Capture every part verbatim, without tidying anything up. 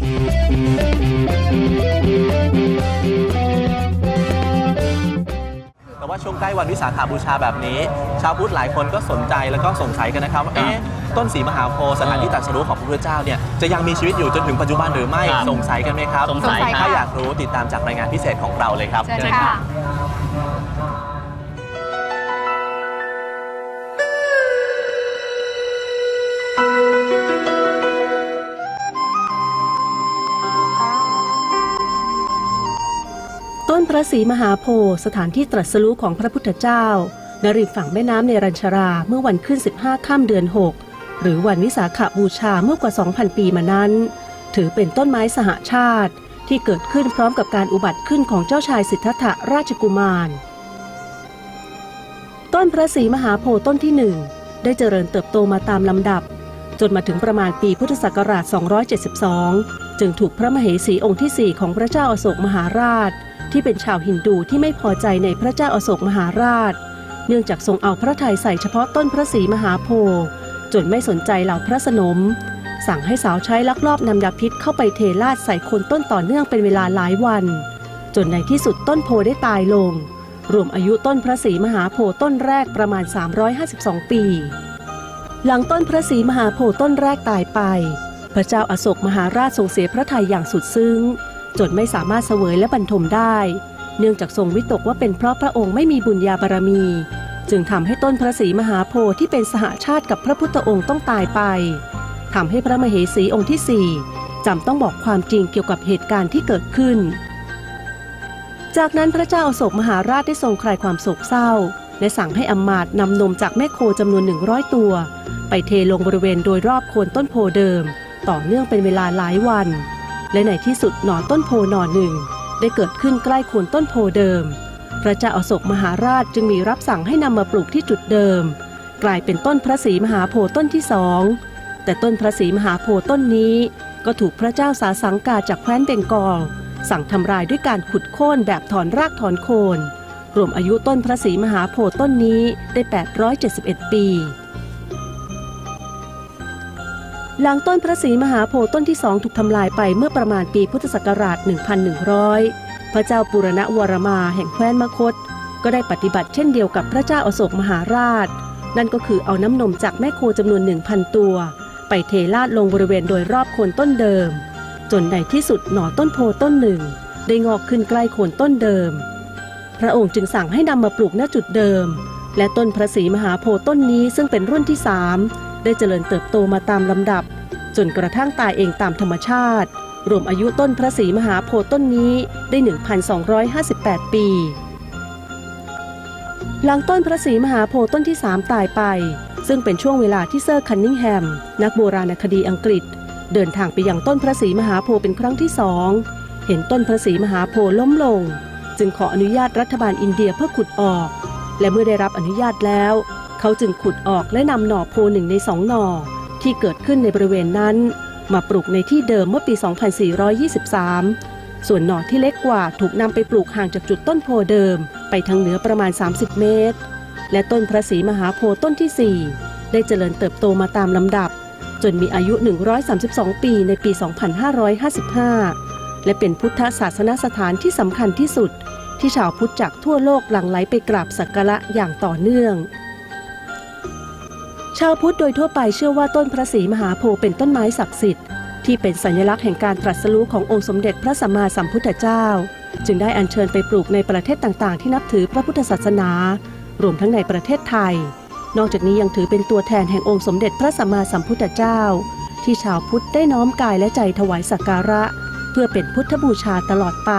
แต่ว่าช่วงใกล้วันวิสาขบูชาแบบนี้ชาวพุทธหลายคนก็สนใจแล้วก็สงสัยกันนะครับว่าเอ๊ะต้นศรีมหาโพธิ์สถานที่ตรัสรู้ของพระพุทธเจ้าเนี่ยจะยังมีชีวิตอยู่จนถึงปัจจุบันหรือไม่สงสัยกันไหมครับสงสัยถ้าอยากรู้ติดตามจากรายงานพิเศษของเราเลยครับเชิญค่ะต้นพระศรีมหาโพธิ์สถานที่ตรัสรู้ของพระพุทธเจ้าณริมฝั่งแม่น้ำเนรัญชราเมื่อวันขึ้นสิบห้าค่ำเดือนหกหรือวันวิสาขบูชาเมื่อกว่า สองพัน ปีมานั้นถือเป็นต้นไม้สหชาติที่เกิดขึ้นพร้อมกับการอุบัติขึ้นของเจ้าชายสิทธัตถะราชกุมารต้นพระศรีมหาโพธิ์ต้นที่หนึ่งได้เจริญเติบโตมาตามลำดับจนมาถึงประมาณปีพุทธศักราชสองร้อยเจ็ดสิบสองจึงถูกพระมเหสีองค์ที่สี่ของพระเจ้าอโศกมหาราชที่เป็นชาวฮินดูที่ไม่พอใจในพระเจ้าอโศกมหาราชเนื่องจากทรงเอาพระทัยใส่เฉพาะต้นพระศรีมหาโพธิ์จนไม่สนใจเหล่าพระสนมสั่งให้สาวใช้ลักลอบนำยาพิษเข้าไปเทราดใส่โคนต้นต่อเนื่องเป็นเวลาหลายวันจนในที่สุดต้นโพได้ตายลงรวมอายุต้นพระศรีมหาโพธิ์ต้นแรกประมาณสามร้อยห้าสิบสองปีหลังต้นพระศรีมหาโพธิ์ต้นแรกตายไปพระเจ้าอโศกมหาราชทรงเสียพระทัยอย่างสุดซึ้งจนไม่สามารถเสวยและบรรทมได้เนื่องจากทรงวิตกว่าเป็นเพราะพระองค์ไม่มีบุญญาบารมีจึงทำให้ต้นพระศรีมหาโพธิ์ที่เป็นสหชาติกับพระพุทธองค์ต้องตายไปทำให้พระมเหสีองค์ที่สี่จำต้องบอกความจริงเกี่ยวกับเหตุการณ์ที่เกิดขึ้นจากนั้นพระเจ้าอโศกมหาราชได้ทรงคลายความโศกเศร้าและสั่งให้อำมาตย์นำนมจากแม่โคจำนวนหนึ่งร้อยตัวไปเทลงบริเวณโดยรอบโคนต้นโพเดิมต่อเนื่องเป็นเวลาหลายวันและในที่สุดหน่อต้นโพหน่อหนึ่งได้เกิดขึ้นใกล้โคนต้นโพเดิมพระเจ้าอโศกมหาราชจึงมีรับสั่งให้นำมาปลูกที่จุดเดิมกลายเป็นต้นพระศรีมหาโพธิ์ต้นที่สองแต่ต้นพระศรีมหาโพธิ์ต้นนี้ก็ถูกพระเจ้าสาสังกาจากแคว้นเบงกอลสั่งทำลายด้วยการขุดโค่นแบบถอนรากถอนโคนรวมอายุต้นพระศรีมหาโพธิ์ต้นนี้ได้แปดร้อยเจ็ดสิบเอ็ดปีหลังต้นพระศรีมหาโพธิ์ต้นที่สองถูกทำลายไปเมื่อประมาณปีพุทธศักราช หนึ่งพันหนึ่งร้อย พระเจ้าปุรณวรมาแห่งแคว้นมคธก็ได้ปฏิบัติเช่นเดียวกับพระเจ้าอโศกมหาราชนั่นก็คือเอาน้ำนมจากแม่โคจำนวน หนึ่งพัน ตัวไปเทราดลงบริเวณโดยรอบโคนต้นเดิมจนในที่สุดหน่อต้นโพต้นหนึ่งได้งอกขึ้นใกล้โคนต้นเดิมพระองค์จึงสั่งให้นำมาปลูกณจุดเดิมและต้นพระศรีมหาโพธิ์ต้นนี้ซึ่งเป็นรุ่นที่สามได้เจริญเติบโตมาตามลำดับจนกระทั่งตายเองตามธรรมชาติรวมอายุต้นพระศรีมหาโพธิ์ต้นนี้ได้ หนึ่งพันสองร้อยห้าสิบแปด ปีหลังต้นพระศรีมหาโพธิ์ต้นที่สามตายไปซึ่งเป็นช่วงเวลาที่เซอร์คันนิงแฮมนักโบราณคดีอังกฤษเดินทางไปยังต้นพระศรีมหาโพธิ์เป็นครั้งที่สองเห็นต้นพระศรีมหาโพธิ์ล้มลงจึงขออนุญาตรัฐบาลอินเดียเพื่อขุดออกและเมื่อได้รับอนุญาตแล้วเขาจึงขุดออกและนำหน่อโพหนึ่งในสองหน่อที่เกิดขึ้นในบริเวณนั้นมาปลูกในที่เดิมเมื่อปี สองพันสี่ร้อยยี่สิบสาม ส่วนหน่อที่เล็กกว่าถูกนำไปปลูกห่างจากจุดต้นโพเดิมไปทางเหนือประมาณสามสิบเมตรและต้นพระศรีมหาโพธิ์ต้นที่สี่ได้เจริญเติบโตมาตามลำดับจนมีอายุหนึ่งร้อยสามสิบสองปีในปี สองพันห้าร้อยห้าสิบห้า และเป็นพุทธศาสนสถานที่สำคัญที่สุดที่ชาวพุทธจากทั่วโลกหลั่งไหลไปกราบสักการะอย่างต่อเนื่องชาวพุทธโดยทั่วไปเชื่อว่าต้นพระศรีมหาโพธิ์เป็นต้นไม้ศักดิ์สิทธิ์ที่เป็นสัญลักษณ์แห่งการตรัสรู้ขององค์สมเด็จพระสัมมาสัมพุทธเจ้าจึงได้อัญเชิญไปปลูกในประเทศต่างๆที่นับถือพระพุทธศาสนารวมทั้งในประเทศไทยนอกจากนี้ยังถือเป็นตัวแทนแห่งองค์สมเด็จพระสัมมาสัมพุทธเจ้าที่ชาวพุทธได้น้อมกายและใจถวายสักการะเพื่อเป็นพุทธบูชาตลอดไป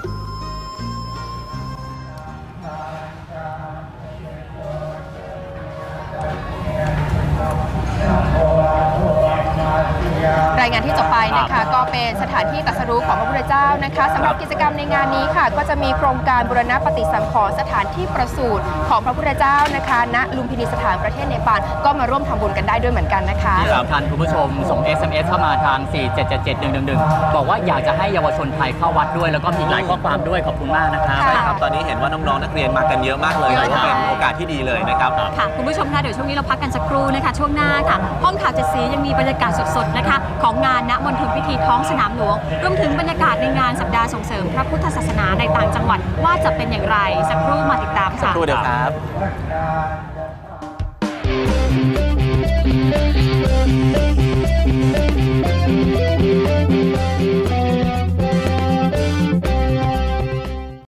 รายงานที่จบไปนะคะก็เป็นสถานที่ตรัสรู้ของพระพุทธเจ้านะคะสำหรับกิจกรรมในงานนี้ค่ะก็จะมีโครงการบูรณปฏิสังขรณ์สถานที่ประสูติของพระพุทธเจ้านะคะณลุมพินีสถานประเทศเนปาลก็มาร่วมทำบุญกันได้ด้วยเหมือนกันนะคะที่สำคัญคุณผู้ชมส่ง เอส เอ็ม เอส เข้ามาทางสี่เจ็ดเจ็ดเจ็ดหนึ่งหนึ่งหนึ่งบอกว่าอยากจะให้เยาวชนไทยเข้าวัดด้วยแล้วก็มีหลายข้อความด้วยขอบคุณมากนะครับใช่ครับตอนนี้เห็นว่าน้องๆนักเรียนมากันเยอะมากเลยก็เป็นโอกาสที่ดีเลยนะครับค่ะคุณผู้ชมคะเดี๋ยวช่วงนี้เราพักกันสักครู่นะคะช่วงหน้าค่ะห้องข่าวเจ็ดสียังมีบรรยากาศสดๆนะคะของงานณมณฑลพิธีธีท้องสนามหลวงรวมถึงบรรยากาศในงานสัปดาห์ส่งเสริมพระพุทธศาสนาในต่างจังหวัดว่าจะเป็นอย่างไรสักครู่มาติดตามสักค่ะครู่เดียวครับ Thank you.